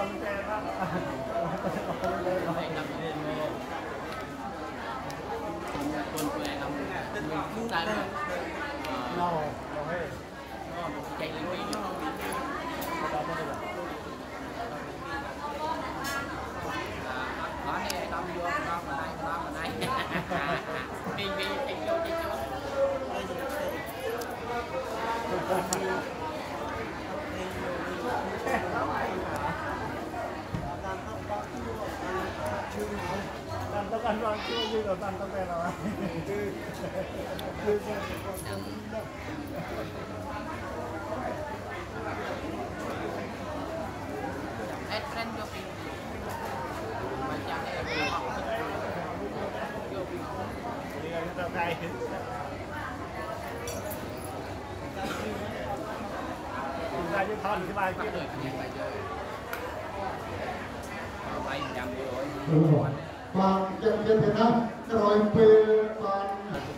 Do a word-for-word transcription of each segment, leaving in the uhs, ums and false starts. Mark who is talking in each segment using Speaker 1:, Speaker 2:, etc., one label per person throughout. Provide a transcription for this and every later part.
Speaker 1: ăn rồi chưa như là ăn tao về rồi. Ra với thon cái bài kia rồi.
Speaker 2: Và trong trên Việt Nam rồi về toàn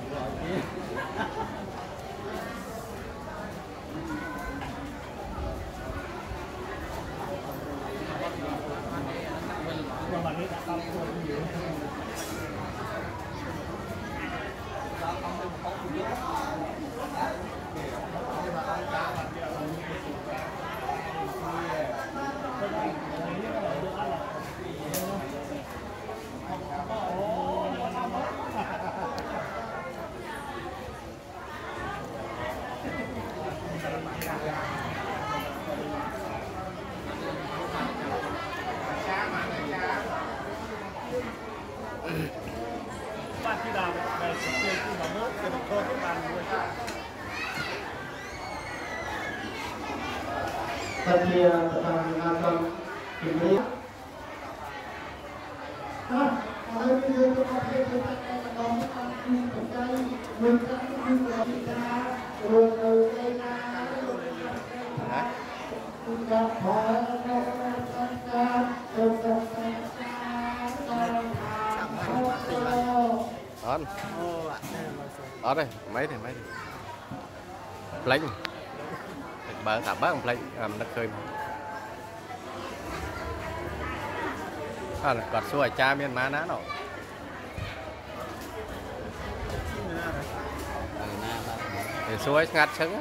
Speaker 1: ban chỉ đạo về thực hiện cái bảo mốt để được thôi các bạn người ta.
Speaker 2: Tại vì tentang akan ini. Nah, kalau kita pakai kita ngomong tentang berkali mereka itu kita berkaitan tidak
Speaker 3: Đón. Đó đây, mấy thì mấy thì. Planh. Bờ cả bờ planh làm nó khơi. À, quạt xuôi cha miền má ná nó. Thì xuôi ngắt sững.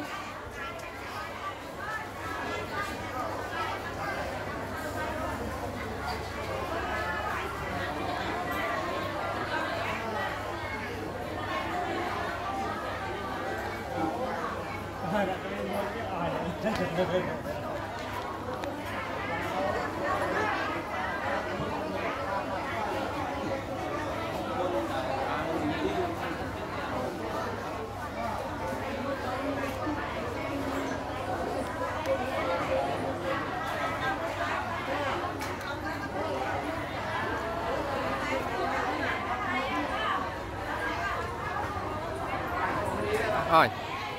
Speaker 3: Rồi.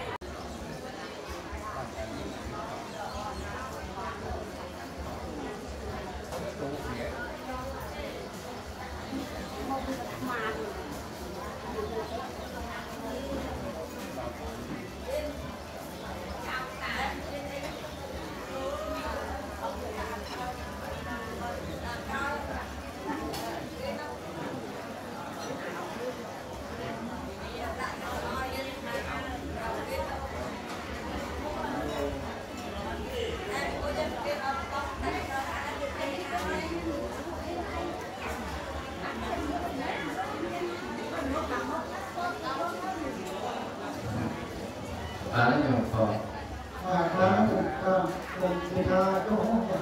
Speaker 2: Đã nhập khẩu và đã được được người ta có hỗ trợ.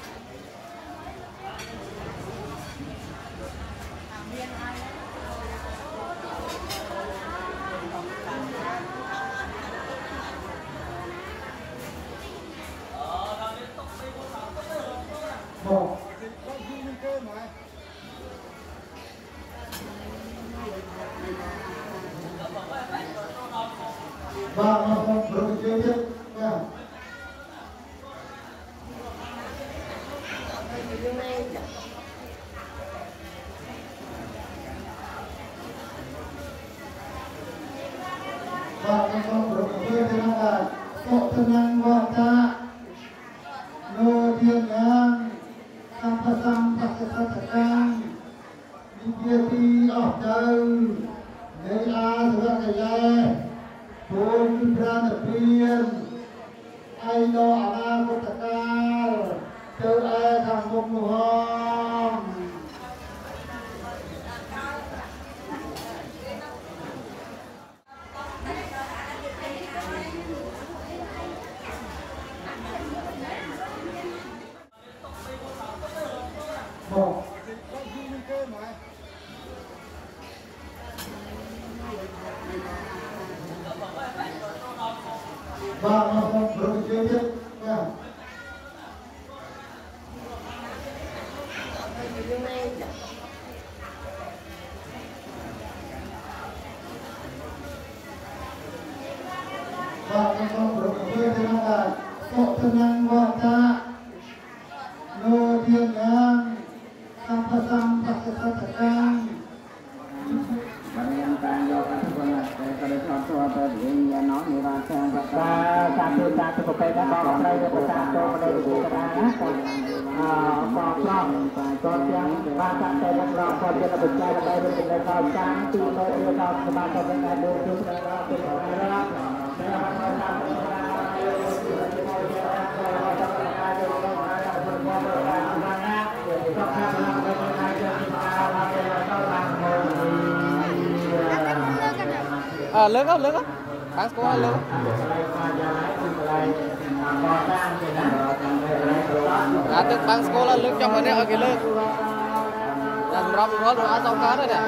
Speaker 2: Một và mà không được chơi tiếp nha. Và mà không được chơi tiếp là có thân năng và ta nô thiên an งค์พระนเพียรไอโนอาณาพุทธกาลเจ้าแอทางมุมห้องบอกบางคนโปรดเยอะๆนะบางคนโปรดเยอะๆนะโตทนังวาตาโนเทียนยังสัมปสัมปัสสะกังบริยังการโยกทุกคนแต่ก็ได้ทอดตัวไปยิงยาน้องในร้านแซงก็ตาตาตุตาตุกไปได้บอกอะไรจะประกาศตัวมาได้ดูกระดาษนะอ่าบอกกล้องก็ยังบางการแต่ยังรอคนจะระบุใจระบายเป็นในความจำตีโลเอเราสมาธิในการดูดูในรอบเป็นอะไรนะครับในวันนี้ทำเป็นอะไรที่เราจะเราจะทำงานอยู่ตรงไหนเราจะมองเราทำงานเดี๋ยวจะทำงานเป็นอะไรจะทำอะไรเราต้องทำเลย
Speaker 3: à lớn không lớn không bán score lớn à tức bán score là lớn trong cái này ở cái lớn là rong nó rồi xong cá đấy nè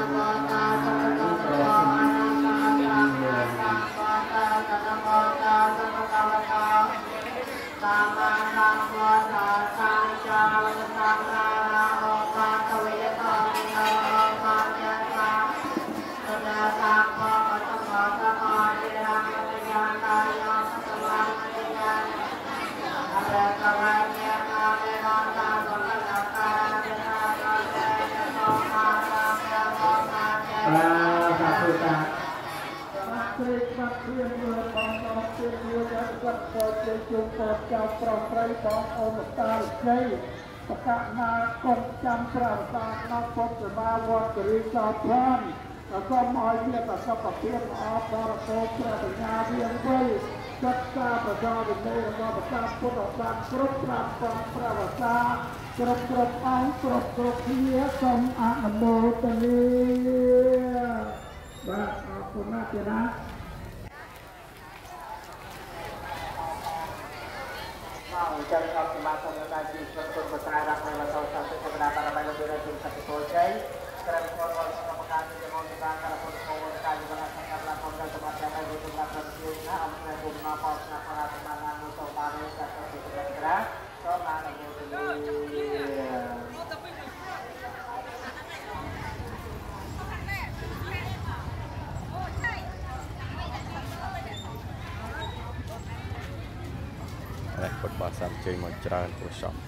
Speaker 2: chung phật chào prong trai bong ôm ta chayประกาศมากงจำปราศาสนาพุทธมาวัดริชาพรานแล้วก็มอยเทียบกับสัพเพียงอาบาร์โคพระปัญญาเพียงไว้จัดการประชาชนในระบบประชาพุทธศาสนากรุ๊ปปราบปรามประวัติศาสตร์กรุ๊ปกรุ๊ปอังกรุ๊ปกรุ๊ปเฮียสมอนุโมทนีบาขอบคุณมากเลยนะจังหวัดสมาคมนักการจีนเป็นคนประกาศรักในวันเสาร์ที่ธรรมดาการไปเราดูได้ถึงสัตว์โตใช้กระทรวงวัฒนธรรมการที่จะมองดูการการคนโควิดการอยู่บนทางการรับคนการสมัครใจในรูปแบบการยืนนะเอาในกลุ่มมาพอสนับสนุนงานมุสลิมบาลีจากประเทศอิสราเอลก็มาในมุสลิม
Speaker 3: กดบาสามเจมจราตัวช็อป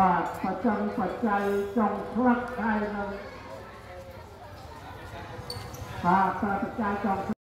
Speaker 2: បាទបច្ច័យបច្ច័យចុងផ្លឹកហើយនឹងបាទបច្ច័យចុង